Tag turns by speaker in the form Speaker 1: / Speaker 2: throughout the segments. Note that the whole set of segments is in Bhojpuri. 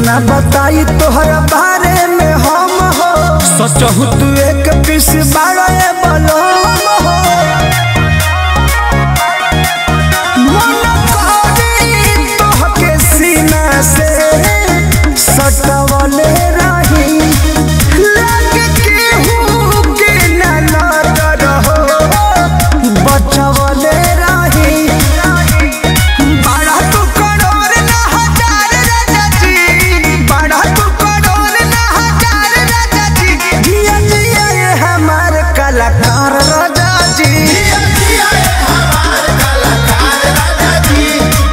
Speaker 1: कितना बताई तोहरा बारे में हम हो, सोचहु तू एक पीस बारे बलो हो। मन करी तोहके सीना से सटवले रही, लगे केहू के ना नजर हो बचवले रही। बड़ा तू करोड़ ना हजार राजा जी, बड़ा तू करोड़ ना हजार राजा जी। जिया जिया ये हमार कलाकार राजा जी, जिया जिया ये हमार कलाकार राजा जी।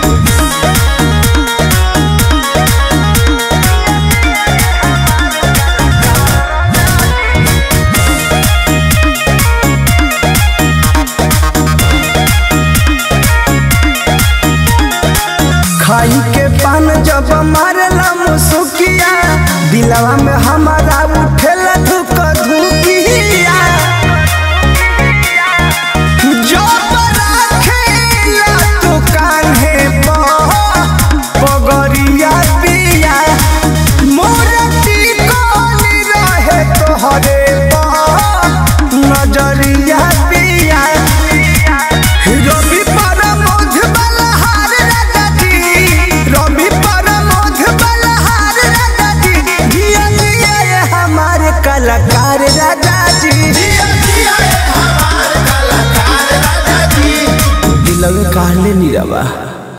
Speaker 1: खाई के पान जब मारला मुसुकिया, दिलवा में हमारा उठेला धुक धुकिया।